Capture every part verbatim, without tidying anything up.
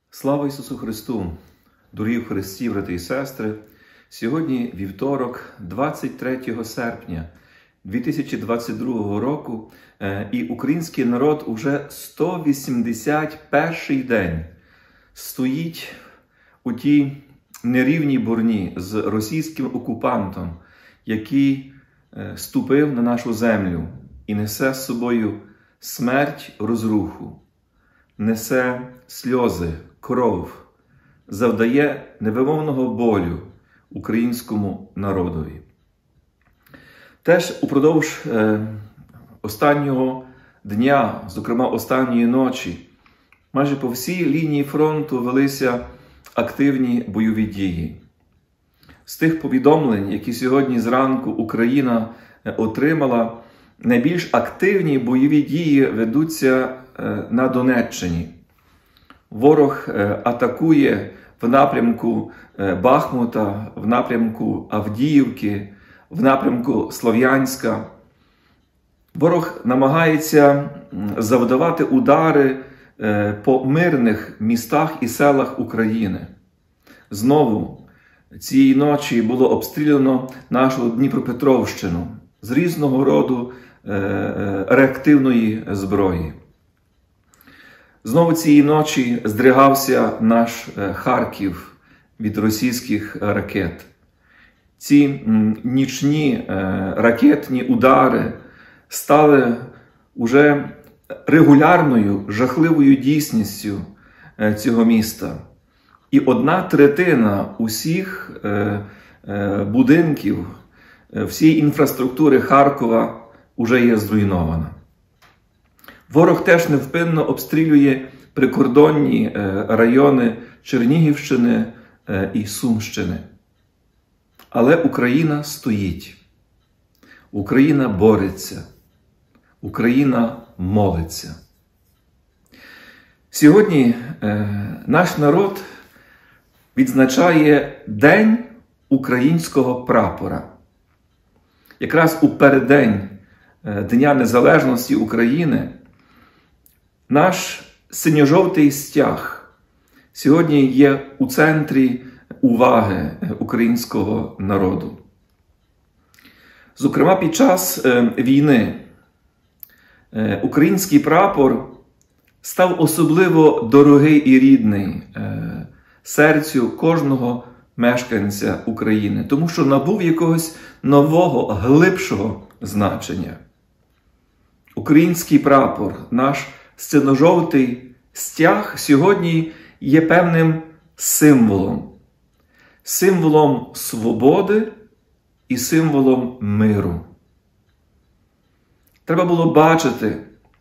Слава Ісусу Христу! Дорогі в Христі, брати і сестри! Сьогодні вівторок, двадцять третього серпня дві тисячі двадцять другого року, і український народ уже сто вісімдесят перший день стоїть у тій нерівній борні з російським окупантом, який ступив на нашу землю і несе з собою смерть, розруху, несе сльози, кров, завдає невимовного болю українському народові. Теж упродовж е, останнього дня, зокрема останньої ночі, майже по всій лінії фронту велися активні бойові дії. З тих повідомлень, які сьогодні зранку Україна отримала, найбільш активні бойові дії ведуться е, на Донеччині. Ворог е, атакує в напрямку е, Бахмута, в напрямку Авдіївки, в напрямку Слов'янська. Ворог намагається завдавати удари е, по мирних містах і селах України. Знову цієї ночі було обстріляно нашу Дніпропетровщину з різного роду е, е, реактивної зброї. Знову цієї ночі здригався наш е, Харків від російських ракет. Ці м, нічні е, ракетні удари стали уже регулярною, жахливою дійсністю е, цього міста. І одна третина усіх е, е, будинків, е, всієї інфраструктури Харкова уже є зруйнована. Ворог теж невпинно обстрілює прикордонні е, райони Чернігівщини е, і Сумщини. Але Україна стоїть. Україна бореться. Україна молиться. Сьогодні е, наш народ відзначає День українського прапора. Якраз у переддень Дня Незалежності України наш синьо-жовтий стяг сьогодні є у центрі уваги українського народу. Зокрема, під час війни український прапор став особливо дорогий і рідний серцю кожного мешканця України, тому що набув якогось нового, глибшого значення. Український прапор, наш синьо-жовтий стяг сьогодні є певним символом. Символом свободи і символом миру. Треба було бачити,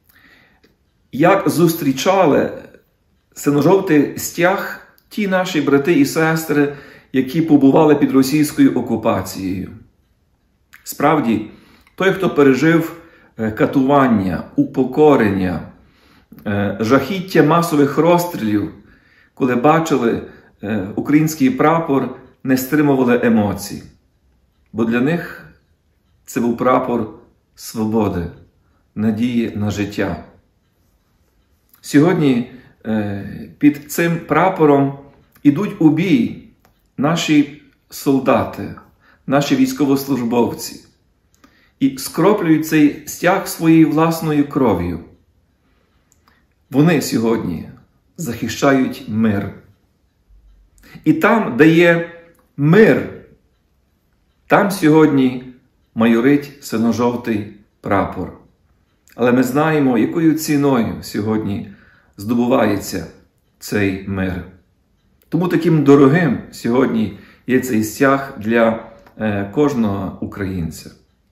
як зустрічали синьо-жовтий стяг ті наші брати і сестри, які побували під російською окупацією. Справді, той, хто пережив катування, упокорення, жахіття масових розстрілів, коли бачили український прапор, не стримували емоцій. Бо для них це був прапор свободи, надії на життя. Сьогодні під цим прапором ідуть у бій наші солдати, наші військовослужбовці і скроплюють цей стяг своєю власною кров'ю. Вони сьогодні захищають мир. І там, де є мир, там сьогодні майорить синьо-жовтий прапор. Але ми знаємо, якою ціною сьогодні здобувається цей мир. Тому таким дорогим сьогодні є цей стяг для е, кожного українця.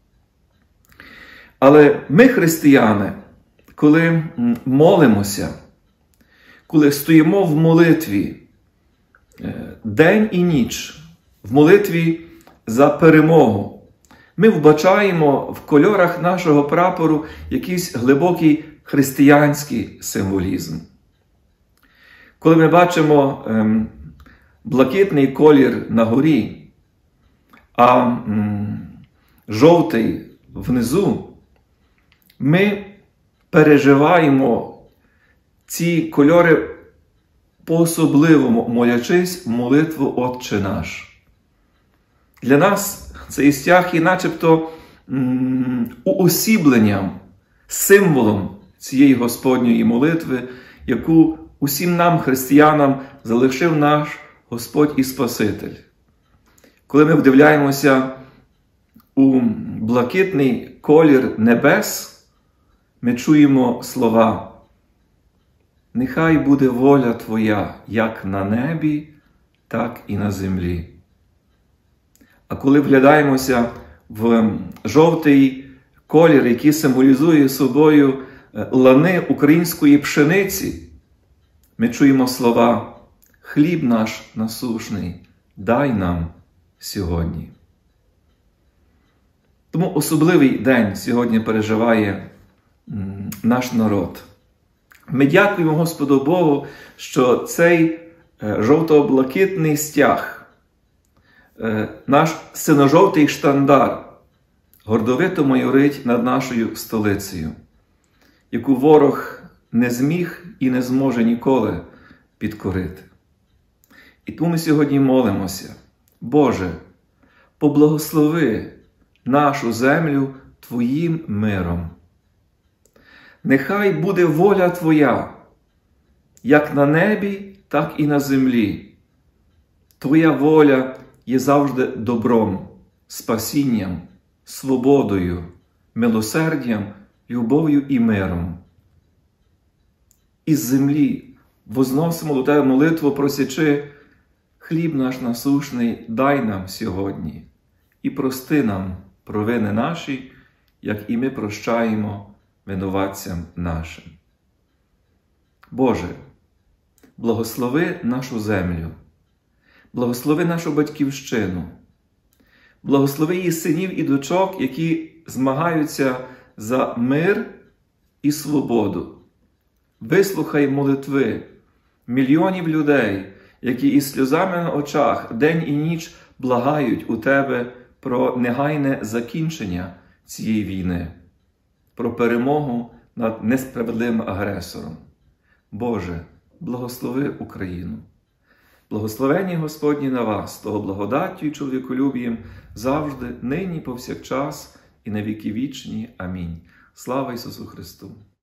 Але ми, християни, коли молимося, коли стоїмо в молитві е, день і ніч, в молитві за перемогу, ми вбачаємо в кольорах нашого прапору якийсь глибокий християнський символізм. Коли ми бачимо ем, блакитний колір на горі, а ем, жовтий внизу, ми переживаємо ці кольори по-особливому молячись молитву «Отче наш». Для нас цей стяг є начебто м- уосібленням, символом цієї Господньої молитви, яку усім нам, християнам, залишив наш Господь і Спаситель. Коли ми вдивляємося у блакитний колір небес, ми чуємо слова: «Нехай буде воля Твоя, як на небі, так і на землі». А коли вглядаємося в жовтий колір, який символізує собою лани української пшениці, ми чуємо слова: «Хліб наш насущний, дай нам сьогодні». Тому особливий день сьогодні переживає наш народ. Ми дякуємо Господу Богу, що цей жовто-блакитний стяг, наш синьо-жовтий штандар, гордовито майорить над нашою столицею, яку ворог не зміг і не зможе ніколи підкорити. І тому ми сьогодні молимося: Боже, поблагослови нашу землю Твоїм миром. Нехай буде воля Твоя, як на небі, так і на землі. Твоя воля є завжди добром, спасінням, свободою, милосердям, любов'ю і миром. Із землі возносимо до Тебе молитву, просячи: хліб наш насущний дай нам сьогодні, і прости нам провини наші, як і ми прощаємо винуватцям нашим. Боже, благослови нашу землю, благослови нашу батьківщину, благослови її синів і дочок, які змагаються за мир і свободу. Вислухай молитви мільйонів людей, які із сльозами на очах день і ніч благають у Тебе про негайне закінчення цієї війни, про перемогу над несправедливим агресором. Боже, благослови Україну. Благословення Господні на вас, того благодаттю і чоловіколюбієм завжди, нині, повсякчас і на віки вічні. Амінь. Слава Ісусу Христу!